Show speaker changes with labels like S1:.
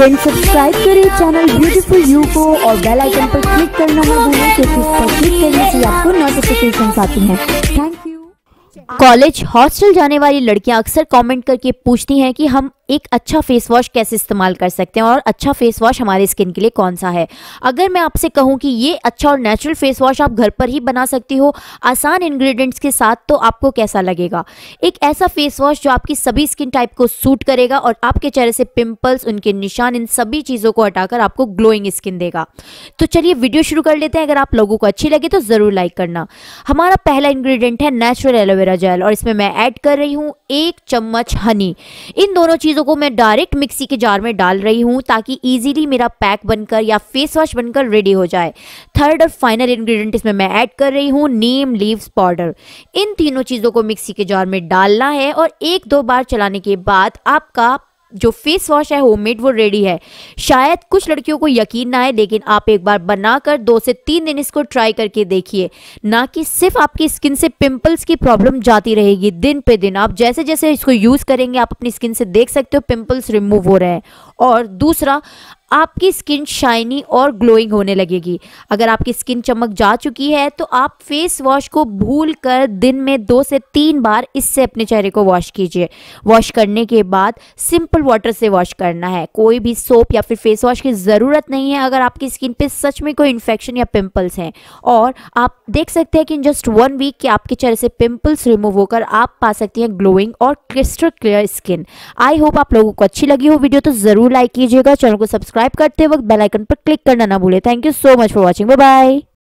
S1: Friends subscribe करें channel beautiful you को और बेल आइकन पर क्लिक करना ना भूलें क्योंकि इस पर क्लिक करने से आपको नोटिफिकेशंस आती हैं। Thank you.
S2: कॉलेज हॉस्टल जाने वाली लड़कियां अक्सर कमेंट करके पूछती हैं कि हम एक अच्छा फेस वॉश कैसे इस्तेमाल कर सकते हैं और अच्छा फेस वॉश हमारे स्किन के लिए कौन सा है। अगर मैं आपसे कहूं कि ये अच्छा और नेचुरल फेस वॉश आप घर पर ही बना सकती हो आसान इंग्रेडिएंट्स के साथ, तो आपको कैसा लगेगा? एक ऐसा फेस वॉश जो आपकी सभी स्किन टाइप को सूट करेगा और आपके चेहरे से पिंपल्स, उनके निशान, इन सभी चीज़ों को हटाकर आपको ग्लोइंग स्किन देगा। तो चलिए वीडियो शुरू कर लेते हैं। अगर आप लोगों को अच्छी लगे तो ज़रूर लाइक करना। हमारा पहला इंग्रेडिएंट है नेचुरल एलोवेरा जेल और इसमें मैं ऐड कर रही हूँ 1 चम्मच हनी। इन दोनों चीज़ों को मैं डायरेक्ट मिक्सी के जार में डाल रही हूँ ताकि इजीली मेरा पैक बनकर या फेस वॉश बनकर रेडी हो जाए। थर्ड और फाइनल इंग्रेडिएंट इसमें मैं ऐड कर रही हूँ नीम लीव्स पाउडर। इन तीनों चीज़ों को मिक्सी के जार में डालना है और 1-2 बार चलाने के बाद आपका जो फेस वॉश है होममेड वो रेडी है। शायद कुछ लड़कियों को यकीन ना आए, लेकिन आप एक बार बनाकर 2 से 3 दिन इसको ट्राई करके देखिए। ना कि सिर्फ आपकी स्किन से पिंपल्स की प्रॉब्लम जाती रहेगी दिन पे दिन। आप जैसे जैसे इसको यूज़ करेंगे आप अपनी स्किन से देख सकते हो पिंपल्स रिमूव हो रहे हैं। और दूसरा, आपकी स्किन शाइनी और ग्लोइंग होने लगेगी। अगर आपकी स्किन चमक जा चुकी है तो आप फेस वॉश को भूल कर दिन में 2 से 3 बार इससे अपने चेहरे को वॉश कीजिए। वॉश करने के बाद सिंपल वाटर से वॉश करना है। कोई भी सोप या फिर फेस वॉश की ज़रूरत नहीं है अगर आपकी स्किन पे सच में कोई इन्फेक्शन या पिंपल्स हैं। और आप देख सकते हैं कि इन जस्ट 1 वीक के आपके चेहरे से पिंपल्स रिमूव होकर आप पा सकती हैं ग्लोइंग और crystal clear skin. I hope आप लोगों को अच्छी लगी हो वीडियो, तो ज़रूर लाइक कीजिएगा। चैनल को सब्सक्राइब करते वक्त बेल आइकन पर क्लिक करना ना भूलें। Thank you so much for watching. Bye bye.